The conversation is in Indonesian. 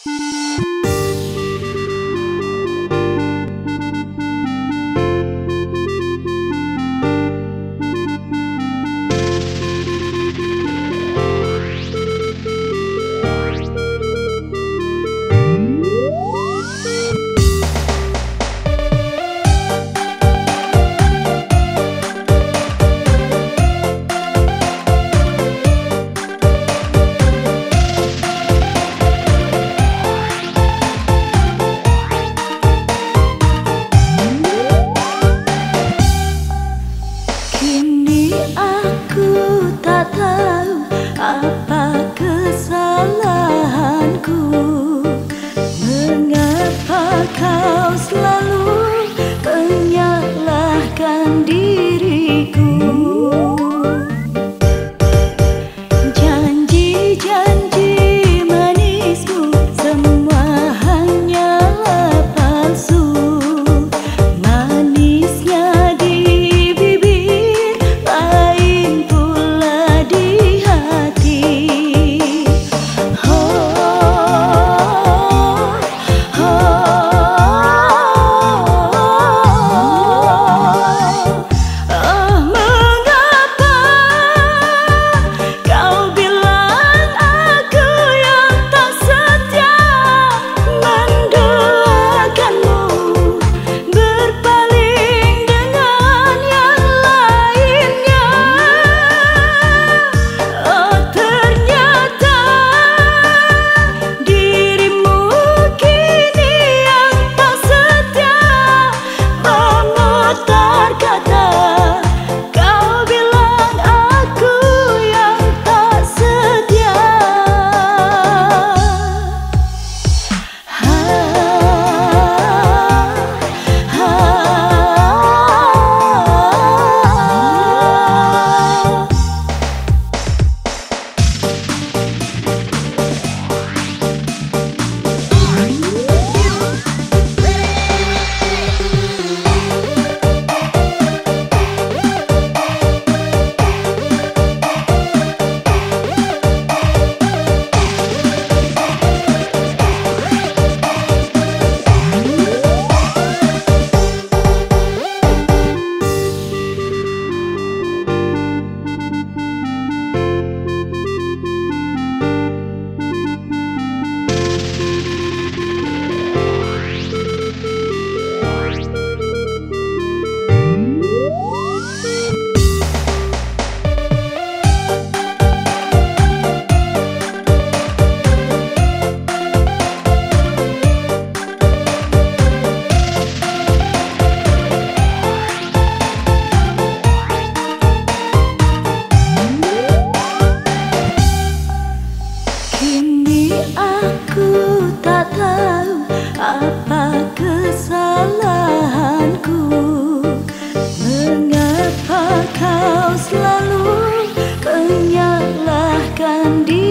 Apa kesalahanku? Mengapa kau selalu menyalahkan diriku? Janji-janji manismu semua hanyalah palsu. Manisnya di bibir, lain pula di hati. Mengapa kau bilang aku yang tak setia? Mendoakanmu berpaling dengan yang lainnya. Oh, ternyata dirimu kini yang tak setia. Memutar kata, kau bilang aku yang tak setia. Kini aku tak tahu apa kesalahanku. Mengapa kau selalu menyalahkan diriku?